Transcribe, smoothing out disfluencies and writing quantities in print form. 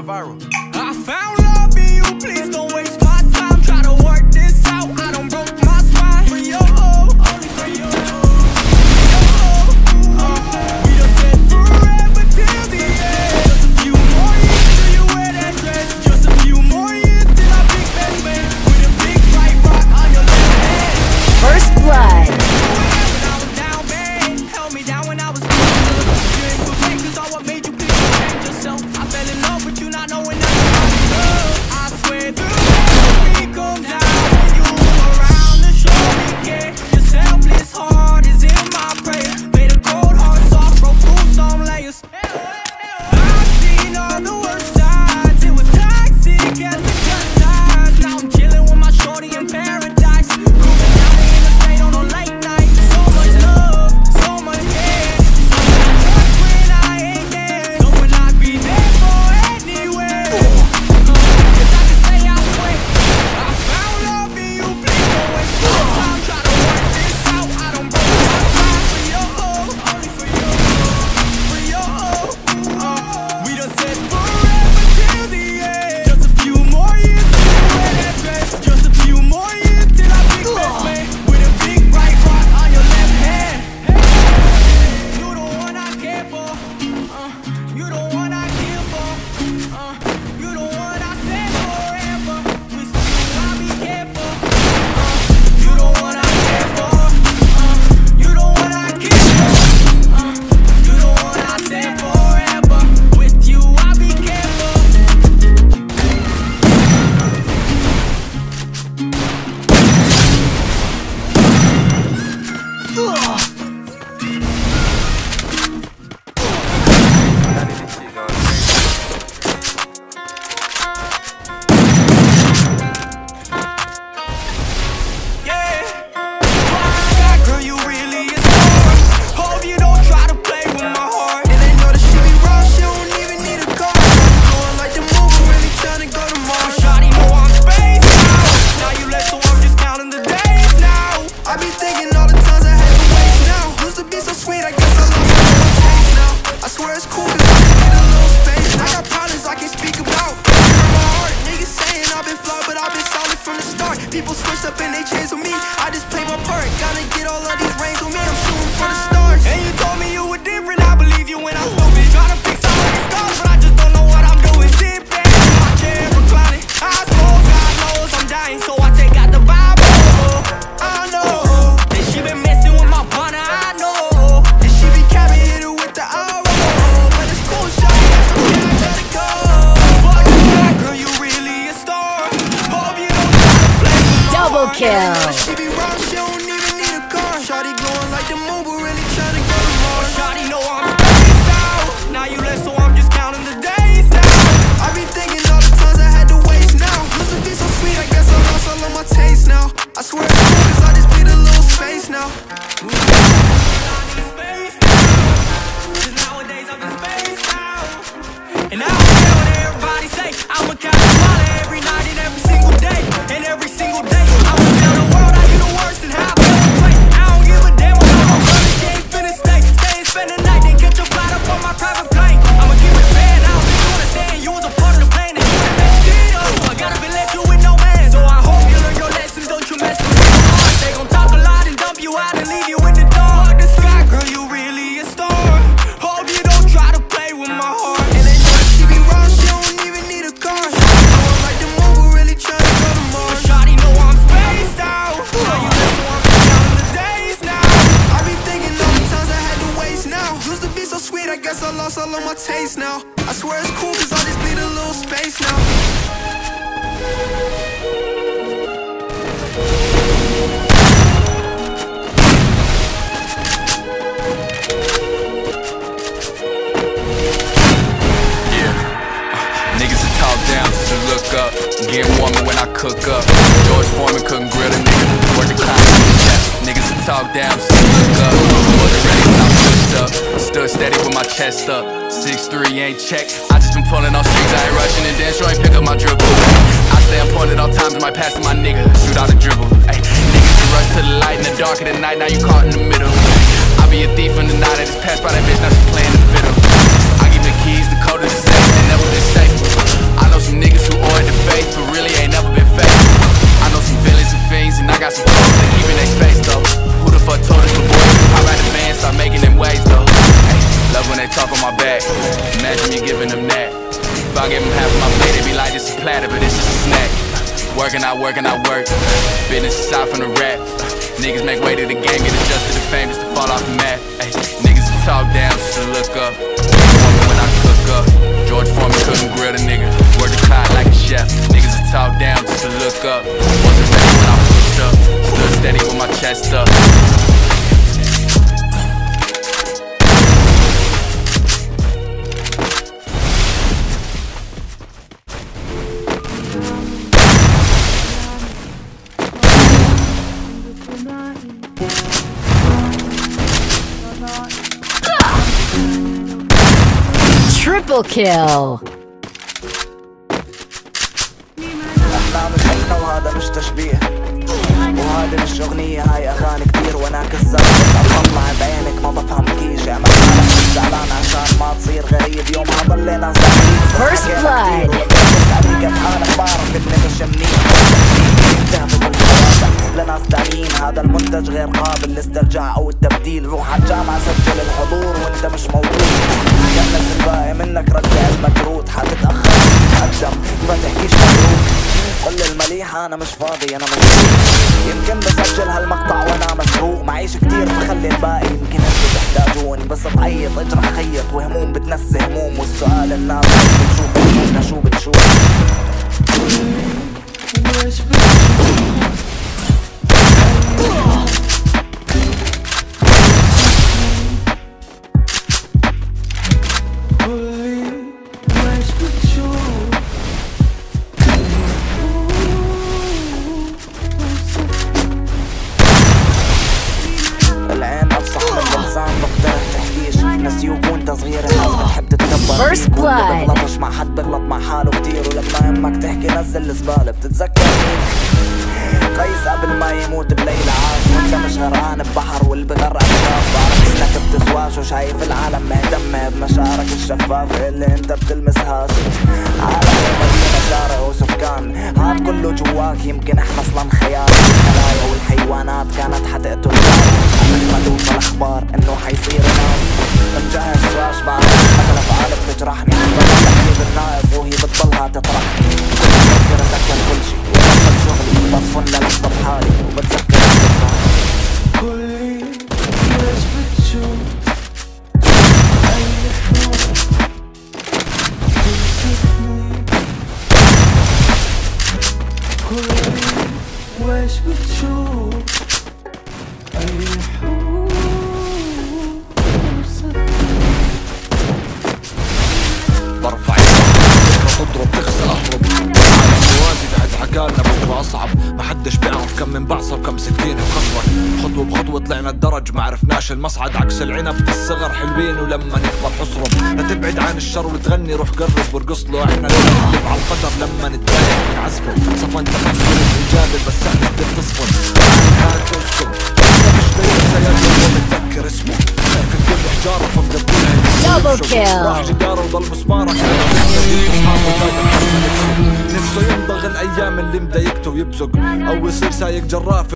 gone viral. I found love in you, please don't waste my time. Try to work this out, I don't broke my spine. For your only for your we done said forever till the end. Just a few more years till you wear that dress. Just a few more years till I big best man. With a big white rock on your left hand. First blood. When I was down bad, held me down when I was good. You ain't good fake, cause all what made you please change yourself. I fell in love with you not knowing nothing about love. I swear the rain comes out when you around to show me care. Your selfless heart is in my prayer. Made a cold heart soft, broke through some layers. I've seen all the worst sides. It was toxic at the good times. Now I'm chilling with my shorty in paradise. Cruising down the interstate on a late night. So much love, so much care. So much trust when I ain't there. Knowing I'd be there for anywhere. Cause I can say I swear I found love in you, please don't waste my time. Try to work this out, I don't broke my spine. For your only for your we done said forever till the end. Just a few more years till you wear that dress. Just a few more years till I big best man. With a big bright rock on your left hand. You the one I care for. You the one I kill for. You the one I said forever. With you I'll be careful. You the one I care for. You the one I kill for. You the one I said forever. With you I'll be careful. Yeah. Wow, girl, you really a star. Hope you don't try to play with my heart. And they know that she be raw, she don't even need a car. Going like the movie, really tryna go to Mars. Shawty know I'm spaced out. Now you left, so I'm just counting the days now. I be thinking all the times I had to waste now. Used to be so sweet, I guess I lost all my taste now. I swear it's cool, cause I just need a little space. I got problems I can't speak about. In my heart, niggas saying I've been flawed, but I've been solid from the start. People switched up and they changed with me. I just play my part. Gotta get all of these rings with me. I'm shooting for the stars. And you told me you were different. I believe you when I'm stupid. Trying to fix all of these scars, but I just don't know what I'm doing. Sit back in my chair, reclining. I suppose God knows I'm dying, so I take out the Bible. I know that she been messing with my partner. I know that she be capping, hit her with the arrow. But it's cool, shawty. I gotta go. Fuck that, girl, you really a star. Hope you don't try to play with my Double heart. kill. She be wrong, she don't even need a car. Shawty glowing like the moon, but really tryna go to Mars. Shawty know I'm spaced out. Now you left, so I'm just counting the days now. I be thinking all the times I had to waste now. Used to be so sweet, I guess I lost all of my taste now. I swear it's cool, cause I just need a little space now. I need space now. Cause nowadays I've been spaced out. And I don't care what everybody say. I'm a kind of swallow every night and every single day. And every single day I would tell the world how you the worst and how I better play. I don't give a damn what I'm brother, she ain't finna stay. Stay and spend the night, then catch a flight up on my private plane. I'ma keep it bad, I don't think you understand. You was a part of the plan and you would've messed it up. So I gotta be left you with no man. So I hope you learn your lessons, don't you mess with my heart. They gon' talk a lot and dump you out and leave you in the dark. The sky, girl, you really a star. Hope you don't try to play with my heart. And they know that she be wrong, she don't even need a car. Shawty know I'm like the moon, but really tryna go to Mars. Shawty know I'm spaced out. Now you left, so I'm just counting the days now. I be thinking all the times I had to waste now. Used to be so sweet, I guess I lost all of my taste now. I swear it's cool, cause I just need a little space now. Niggas that talk down just to look up. Getting warmer when I cook up. George Foreman couldn't grill a nigga. Working clown in the chest. Niggas that talk down just to look up. Wasn't ready when I pushed up. Stood steady with my chest up. 6'3" ain't check. I just been pulling on strings. I ain't rushing and dance. You ain't pick up my dribble. I stay on point at all times. I might pass to my nigga. Shoot out a dribble. Ay, niggas that rush to the light in the dark of the night. Now you caught in the middle. I be a thief in the night. I just passed by that bitch. Now she playing the fiddle. I give the keys, the code of the safe. They never been safe. talk on my back. Imagine me giving them that. If I give them half of my plate, they be like, this is a platter, but this is a snack. Working, I work. Business aside from the rap. Niggas make way to the game, get adjusted to fame just to fall off the map. Ay, niggas talk down just to look up. When I cook up, George Foreman couldn't grill the nigga. Work the clock like a chef. Niggas talk down just to look up. Wasn't ready when I pushed up. Stood steady with my chest up. Triple kill. احنا مش احنا وهذا مش تشبيه، وهذا مش اغنية، هاي اغاني كتير وانا كذاب. بطلع بعينك ما بفهمكيش، اعمل حالك زعلان عشان ما تصير غريب. يوم ضلينا ساكتين First blood. بسألني كيف حالك بعرف اني مش منيح. لناس تانيين هذا المنتج غير قابل للاسترجاع او التبديل. روح على الجامعة سجل الحضور وانت مش موجود. كنس الباقي منك رجع المجرود. حتتأخر تتقدم ما تحكيش مبروك. قل المليح انا مش فاضي انا مشغول. يمكن بسجل هالمقطع وانا مسروق. معيش كتير بخلي الباقي يمكن انتو تحتاجوني. بس بعيط اجرح خيط وهموم بتنسي هموم. والسؤال الناس بتشوف همومنا شو بتشوف. First blood. بغلطش مع حد بغلط مع حاله كتير. ولما يمك تحكي نزل الزبالة. بتتذكر مين؟ قيس قبل ما يموت بليلة عاش. وانت مش غرقان ببحر واللي بغرق شاف. بعرف انك بتسواش وشايف العالم مهتم بمشاعرك الشفافة اللي انت بتلمسهاش. عالم المدينة شارع وسكان هاد كله جواك. يمكن احنا اصلا خيال. الخلايا والحيوانات كانت حتقتل قبل ما توصل اخبار انه حيصير ناس. بتجهز شاش بعرف مثل افعال بتجرحني. بضل احكي بالناقص وهي بتضلها تطرحني. كنت بفكر اسكر كل شي وبطل شغلي بصفن للحظة بحالي وبتذكر كلي ليش بتشوف اي حروف توصفني. كلي ويش بتشوف اي حروف برفع تضرب تغسل اهرب. عالم موازي بعد حكالنا بكره اصعب. ما حدش بيعرف كم من بعصر وكم سكينه في خصرك. خطوه بخطوه طلعنا الدرج ما عرفناش المصعد. عكس العنب في الصغر حلوين ولما نكبر حصرب. لا تبعد عن الشر وتغني روح قرب وارقص له. احنا نقلب على القدر لما نتضايق من عزفه. صفن تخيل الجابل بس احنا بتصفن. هات اسكن مش سيادة ومتذكر اسمه. في كل حجاره فمقبلها Double kill. راح جداره وضل مسمارك. نفسه يمضغ الايام اللي مضايقته ويبزق او يصير سايق جراف.